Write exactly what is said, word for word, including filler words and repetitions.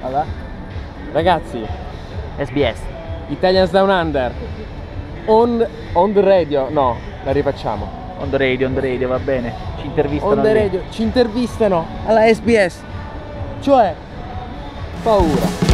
Vabbè. Ragazzi, S B S. Italians Down Under. On, on the radio. No, la rifacciamo. On the radio, on the radio, va bene. Ci intervistano. On the lì. radio, ci intervistano alla S B S. Cioè, paura.